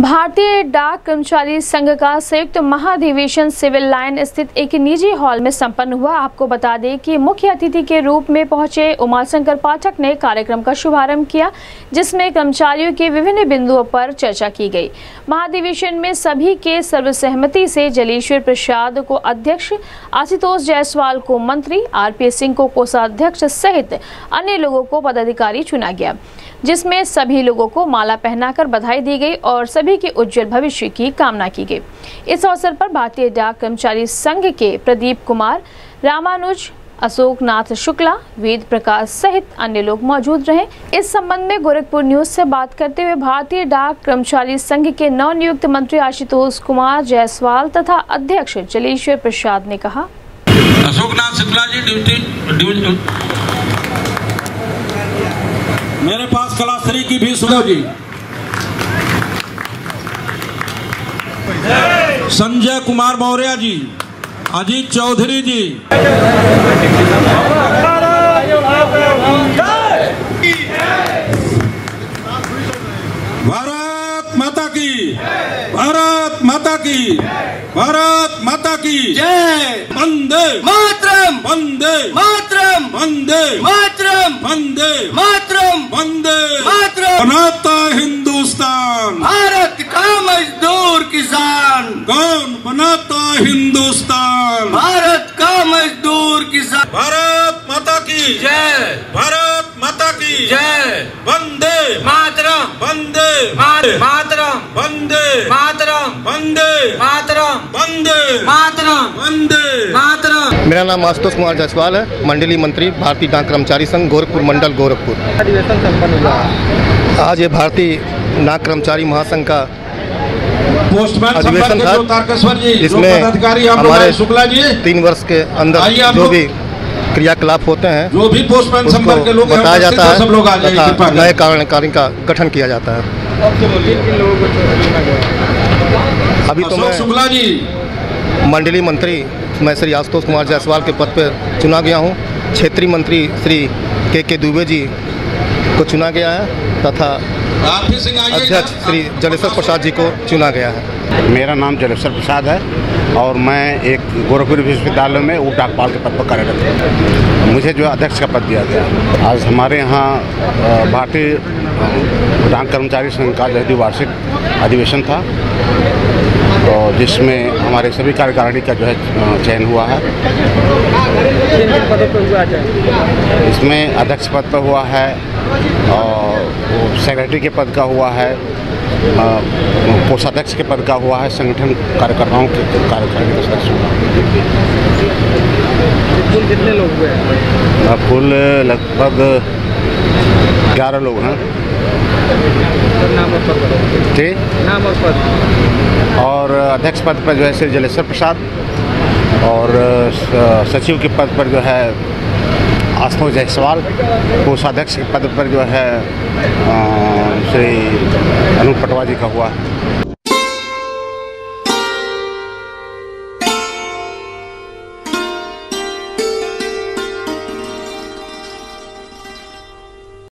भारतीय डाक कर्मचारी संघ का संयुक्त महाधिवेशन सिविल लाइन स्थित एक निजी हॉल में संपन्न हुआ। आपको बता दें कि मुख्य अतिथि के रूप में पहुंचे उमाशंकर पाठक ने कार्यक्रम का शुभारंभ किया, जिसमें कर्मचारियों के विभिन्न बिंदुओं पर चर्चा की गई। महाधिवेशन में सभी के सर्वसहमति से जलेश्वर प्रसाद को अध्यक्ष, आशुतोष जायसवाल को मंत्री, आरपी सिंह को कोषाध्यक्ष सहित अन्य लोगों को पदाधिकारी चुना गया, जिसमें सभी लोगों को माला पहनाकर बधाई दी गई और सभी के उज्जवल भविष्य की कामना की गई। इस अवसर पर भारतीय डाक कर्मचारी संघ के प्रदीप कुमार, रामानुज, अशोक नाथ शुक्ला, वेद प्रकाश सहित अन्य लोग मौजूद रहे। इस संबंध में गोरखपुर न्यूज से बात करते हुए भारतीय डाक कर्मचारी संघ के नवनियुक्त मंत्री आशुतोष कुमार जायसवाल तथा अध्यक्ष जलेश्वर प्रसाद ने कहा, अशोक नाथ शुक्ला जी मेरे पास कलाश्री की भी सुनो जी, संजय कुमार मौर्य जी, अजीत चौधरी जी, भारत माता की, भारत माता की, भारत माता की जय। वंदे मातरम, वंदे मातरम, वंदे मातरम, वंदे मातरम, वंदे मातरम। बनाता हिंदुस्तान भारत का मजदूर किसान, कौन बनाता हिंदुस्तान? भारत का मजदूर किसान। भारत माता की जय, भारत माता की जय। वंदे मातरम, वंदे मातरम, वंदे मातरम, वंदे मातरम, वंदे मातरम, वंदे मातरम। मेरा नाम आशुतोष कुमार जायसवाल है, मंडलीय मंत्री भारतीय डाक कर्मचारी संघ गोरखपुर मंडल गोरखपुर। अधिवेशन संपन्न हुआ। आज ये भारतीय डाक कर्मचारी महासंघ का पोस्टमैन अधिवेशन था। इसमें हमारे शुक्ला जी 3 वर्ष के अंदर जो भी क्रियाकलाप होते हैं, जो भी पोस्टमैन संपर्क के लोग बताया जाता है, सब लोग आ जाइए, तथा नए कार्यकारिणी का गठन किया जाता है। अभी तो मैं शुक्ला जी मंडलीय मंत्री मैं श्री आशुतोष कुमार जायसवाल के पद पर चुना गया हूँ। क्षेत्रीय मंत्री श्री के दुबे जी को चुना गया है तथा अध्यक्ष श्री जलेश्वर प्रसाद जी को चुना गया है। मेरा नाम जलेश्वर प्रसाद है और मैं एक गोरखपुर विश्वविद्यालय में उप डाकपाल के पद पर कार्यरत हूँ। मुझे जो अध्यक्ष का पद दिया गया। आज हमारे यहाँ भारतीय डाक कर्मचारी संघ का द्विवार्षिक अधिवेशन था, तो जिसमें हमारे सभी कार्यकारिणी का जो है चयन हुआ है। इसमें अध्यक्ष पद पर हुआ है और सेक्रेटरी के पद का हुआ है, कोषाध्यक्ष के पद का हुआ है, संगठन कार्यकर्ताओं के कार्यकारिणी का सदस्य हुआ। कुल कितने लोग हुए? कुल लगभग 11 लोग हैं। नाम और पद? जी, नाम और पद? और अध्यक्ष पद पर जो है श्री जलेश्वर प्रसाद और सचिव के पद पर जो है आशुतोष जायसवाल, कोषाध्यक्ष के पद पर जो है श्री अनूप पटवा जी का हुआ है।